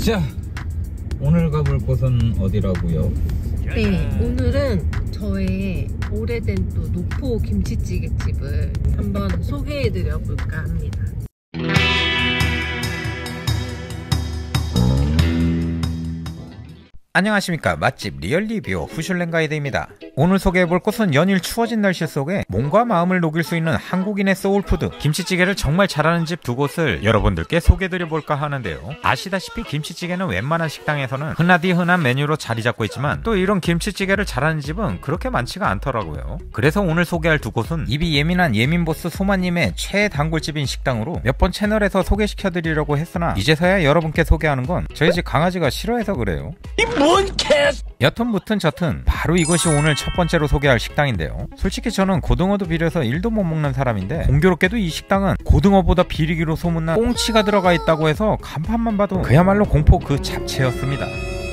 자, 오늘 가볼 곳은 어디라고요? 네, 오늘은 저의 오래된 또 노포 김치찌개 집을 한번 소개해드려 볼까 합니다. 안녕하십니까, 맛집 리얼리뷰 후슐랭 가이드입니다. 오늘 소개해볼 곳은 연일 추워진 날씨 속에 몸과 마음을 녹일 수 있는 한국인의 소울푸드 김치찌개를 정말 잘하는 집 두 곳을 여러분들께 소개해드려볼까 하는데요. 아시다시피 김치찌개는 웬만한 식당에서는 흔하디 흔한 메뉴로 자리 잡고 있지만 또 이런 김치찌개를 잘하는 집은 그렇게 많지가 않더라고요. 그래서 오늘 소개할 두 곳은 입이 예민한 예민보스 소마님의 최애 단골집인 식당으로 몇 번 채널에서 소개시켜드리려고 했으나 이제서야 여러분께 소개하는 건 저희 집 강아지가 싫어해서 그래요. 여튼 무튼 저튼 바로 이것이 오늘 첫 번째로 소개할 식당인데요. 솔직히 저는 고등어도 비려서 일도 못 먹는 사람인데 공교롭게도 이 식당은 고등어보다 비리기로 소문난 꽁치가 들어가 있다고 해서 간판만 봐도 그야말로 공포 그 자체였습니다.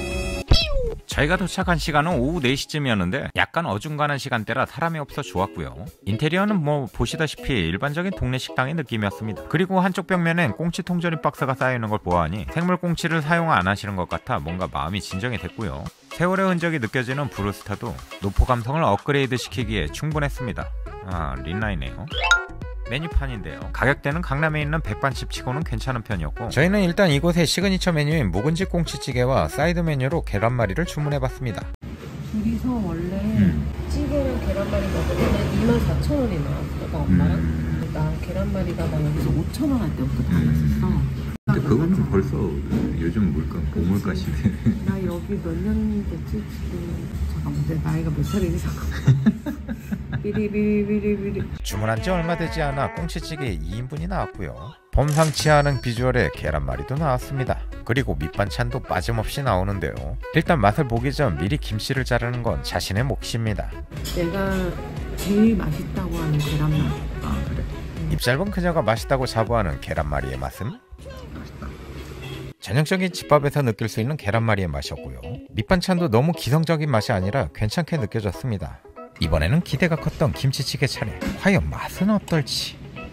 저희가 도착한 시간은 오후 4시쯤이었는데 약간 어중간한 시간대라 사람이 없어 좋았고요. 인테리어는 뭐 보시다시피 일반적인 동네 식당의 느낌이었습니다. 그리고 한쪽 벽면엔 꽁치 통조림 박스가 쌓여있는 걸 보아하니 생물 꽁치를 사용 안 하시는 것 같아 뭔가 마음이 진정이 됐고요. 세월의 흔적이 느껴지는 브루스타도 노포 감성을 업그레이드 시키기에 충분했습니다. 아, 린라이네요. 메뉴판인데요. 가격대는 강남에 있는 백반집 치고는 괜찮은 편이었고 저희는 일단 이곳의 시그니처 메뉴인 묵은지 꽁치찌개와 사이드 메뉴로 계란말이를 주문해봤습니다. 둘이서 원래 찌개랑 계란말이 먹으면 24,000원이 나왔어. 나 엄마랑. 나 계란말이가 나 여기서 5,000원 할 때부터 다 먹었어. 근데 그거는 벌써 요즘 물가, 고물가 시대. 나 여기 몇 년 됐지? 지금 잠깐만, 내 나이가 몇 살이지? 잠깐만. 비리비리비리비리. 주문한 지 얼마 되지 않아 꽁치찌개 2인분이 나왔고요. 범상치 않은 비주얼의 계란말이도 나왔습니다. 그리고 밑반찬도 빠짐없이 나오는데요. 일단 맛을 보기 전 미리 김치를 자르는 건 자신의 몫입니다. 내가 제일 맛있다고 하는 계란말이. 아, 그래? 입 짧은 그녀가 맛있다고 자부하는 계란말이의 맛은? 맛있다. 전형적인 집밥에서 느낄 수 있는 계란말이의 맛이었고요. 밑반찬도 너무 기성적인 맛이 아니라 괜찮게 느껴졌습니다. 이번에는 기대가 컸던 김치찌개 차례. 과연 맛은 어떨지.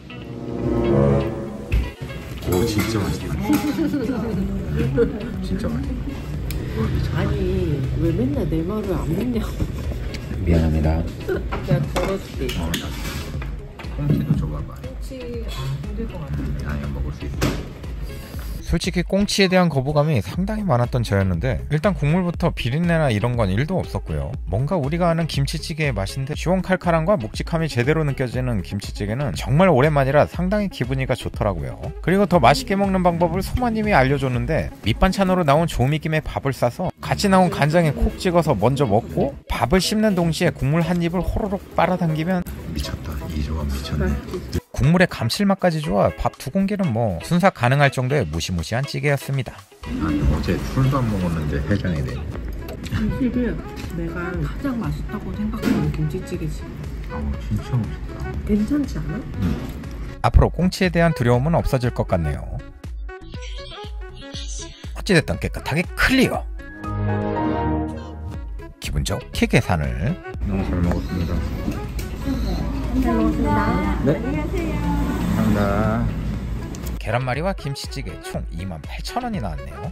오, 진짜 맛있다. 진짜 맛있다. 아니, 왜 맨날 내 말을 안 믿냐고. 미안합니다. 내가 덜었지. 꽁치도 줘봐봐. 꽁치 힘들 것 같아. 아니야, 먹을 수 있어. 솔직히 꽁치에 대한 거부감이 상당히 많았던 저였는데 일단 국물부터 비린내나 이런 건 1도 없었고요. 뭔가 우리가 아는 김치찌개의 맛인데 시원칼칼함과 묵직함이 제대로 느껴지는 김치찌개는 정말 오랜만이라 상당히 기분이가 좋더라고요. 그리고 더 맛있게 먹는 방법을 소마님이 알려줬는데 밑반찬으로 나온 조미김에 밥을 싸서 같이 나온 간장에 콕 찍어서 먼저 먹고 밥을 씹는 동시에 국물 한 입을 호로록 빨아당기면 미쳤다. 이 조합 미쳤네. 국물의 감칠맛까지 좋아 밥 2공기는 뭐 순삭 가능할 정도의 무시무시한 찌개였습니다. 아니, 어제 술도 안 먹었는데 해장이 돼. 사실은 내가 가장 맛있다고 생각하는 김치찌개지. 아, 진짜 맛있다. 괜찮지 않아? 앞으로 꽁치에 대한 두려움은 없어질 것 같네요. 어찌됐든 깨끗하게 클리어. 기분 좋게 계산을. 너무 잘 먹었습니다. 잘 먹었습니다. 네. 감사합니다. 계란말이와 김치찌개 총 28,000원이 나왔네요.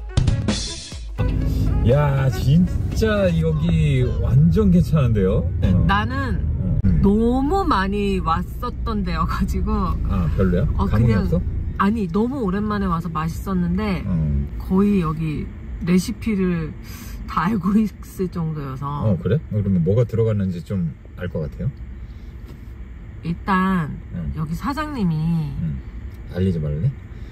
야, 진짜 여기 완전 괜찮은데요? 나는 너무 많이 왔었던 데여가지고. 아, 별로야? 감흥이 그냥 없어? 아니, 너무 오랜만에 와서 맛있었는데 거의 여기 레시피를 다 알고 있을 정도여서. 그래? 그러면 뭐가 들어갔는지 좀 알 것 같아요? 일단 여기 사장님이 알리지 말래?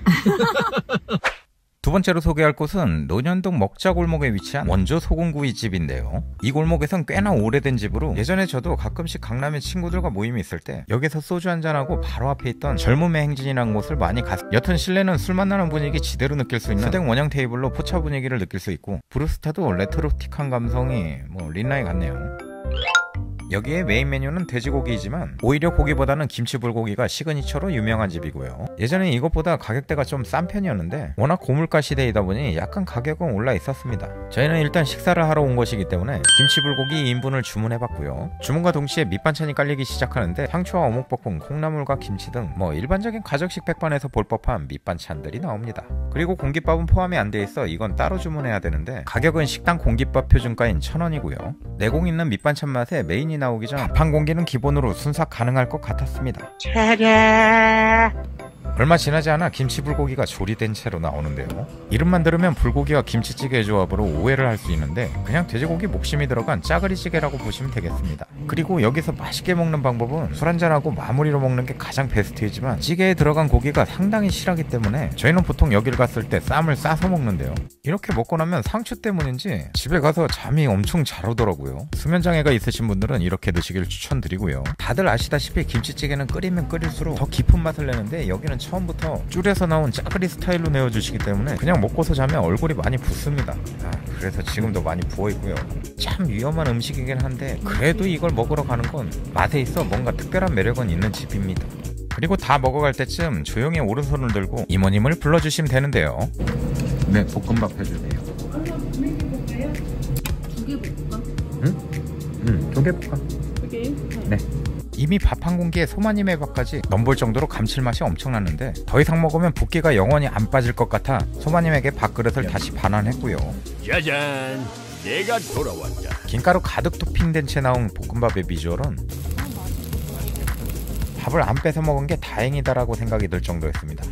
두 번째로 소개할 곳은 논현동 먹자골목에 위치한 원조 소금구이집인데요. 이 골목에선 꽤나 오래된 집으로 예전에 저도 가끔씩 강남에 친구들과 모임이 있을 때 여기서 소주 한잔하고 바로 앞에 있던 젊음의 행진이라는 곳을 많이 여튼 실내는 술 만나는 분위기 지대로 느낄 수 있는 스댕 원형 테이블로 포차 분위기를 느낄 수 있고 브루스타도 레트로틱한 감성이 뭐 린라이 같네요. 여기에 메인 메뉴는 돼지고기이지만 오히려 고기보다는 김치 불고기가 시그니처로 유명한 집이고요. 예전에 이것보다 가격대가 좀 싼 편이었는데 워낙 고물가 시대이다 보니 약간 가격은 올라 있었습니다. 저희는 일단 식사를 하러 온 것이기 때문에 김치 불고기 2인분을 주문해봤고요. 주문과 동시에 밑반찬이 깔리기 시작하는데 상추와 어묵볶음, 콩나물과 김치 등 뭐 일반적인 가정식 백반에서 볼 법한 밑반찬들이 나옵니다. 그리고 공깃밥은 포함이 안 돼 있어 이건 따로 주문해야 되는데 가격은 식당 공깃밥 표준가인 1,000원이고요. 내공 있는 밑반찬 맛에 메인이 나오기 전 밥 한 공기는 기본으로 순삭 가능할 것 같았습니다. 얼마 지나지 않아 김치 불고기가 조리된 채로 나오는데요. 이름만 들으면 불고기와 김치찌개의 조합으로 오해를 할 수 있는데 그냥 돼지고기 목심이 들어간 짜그리찌개라고 보시면 되겠습니다. 그리고 여기서 맛있게 먹는 방법은 술 한잔하고 마무리로 먹는 게 가장 베스트이지만 찌개에 들어간 고기가 상당히 실하기 때문에 저희는 보통 여길 갔을 때 쌈을 싸서 먹는데요. 이렇게 먹고 나면 상추 때문인지 집에 가서 잠이 엄청 잘 오더라고요. 수면장애가 있으신 분들은 이렇게 드시길 추천드리고요. 다들 아시다시피 김치찌개는 끓이면 끓일수록 더 깊은 맛을 내는데 여기는 처음부터 줄에서 나온 짜그리 스타일로 내어주시기 때문에 그냥 먹고서 자면 얼굴이 많이 붓습니다. 그래서 지금도 많이 부어있고요. 참 위험한 음식이긴 한데 그래도 이걸 먹으러 가는 건 맛에 있어 뭔가 특별한 매력은 있는 집입니다. 그리고 다 먹어갈 때쯤 조용히 오른손을 들고 이모님을 불러주시면 되는데요. 네, 볶음밥 해주세요. 두 개 볶을까? 응? 두 개 볶아. 두 개요? 네. 이미 밥 한 공기에 소마님의 밥까지 넘볼 정도로 감칠맛이 엄청났는데 더 이상 먹으면 붓기가 영원히 안 빠질 것 같아 소마님에게 밥그릇을 다시 반환했고요. 짜잔, 내가 돌아왔다. 김가루 가득 토핑된 채 나온 볶음밥의 비주얼은 밥을 안 뺏어 먹은 게 다행이다라고 생각이 들 정도였습니다.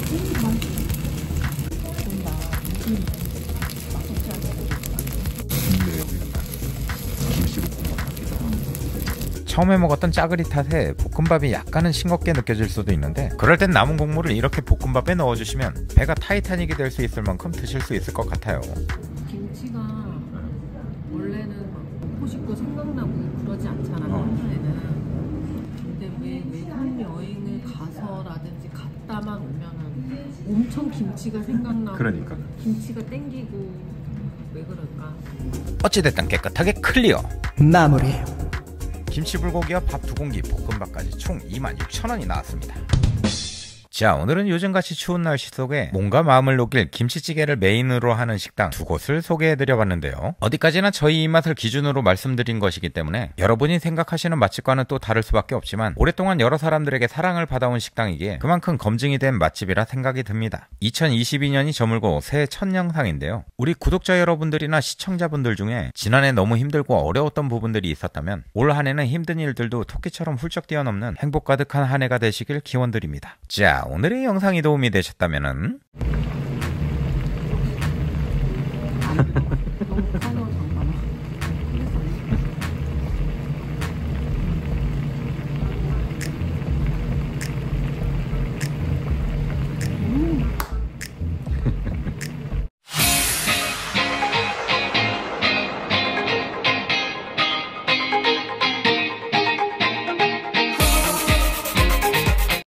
근데 여기는 김치 볶음밥 같기도 하고. 처음에 먹었던 짜그리 탓에 볶음밥이 약간은 싱겁게 느껴질 수도 있는데 그럴 땐 남은 국물을 이렇게 볶음밥에 넣어주시면 배가 타이타닉이 될 수 있을 만큼 드실 수 있을 것 같아요. 김치가 원래는 막 먹고 싶고 생각나고 그러지 않잖아, 평소에는. 근데 왜 외국 여행을 가서라든지 갔다만 오면은 엄청 김치가 생각나고 그러니까. 김치가 땡기고 왜 그럴까? 어찌됐든 깨끗하게 클리어. 마무리. 김치 불고기와 밥 2공기, 볶음밥까지 총 26,000원이 나왔습니다. 자, 오늘은 요즘같이 추운 날씨 속에 몸과 마음을 녹일 김치찌개를 메인으로 하는 식당 2곳을 소개해드려봤는데요. 어디까지나 저희 입맛을 기준으로 말씀드린 것이기 때문에 여러분이 생각하시는 맛집과는 또 다를 수밖에 없지만 오랫동안 여러 사람들에게 사랑을 받아온 식당이기에 그만큼 검증이 된 맛집이라 생각이 듭니다. 2022년이 저물고 새해 첫 영상인데요. 우리 구독자 여러분들이나 시청자분들 중에 지난해 너무 힘들고 어려웠던 부분들이 있었다면 올 한해는 힘든 일들도 토끼처럼 훌쩍 뛰어넘는 행복 가득한 한 해가 되시길 기원드립니다. 자, 오늘의 영상이 도움이 되셨다면은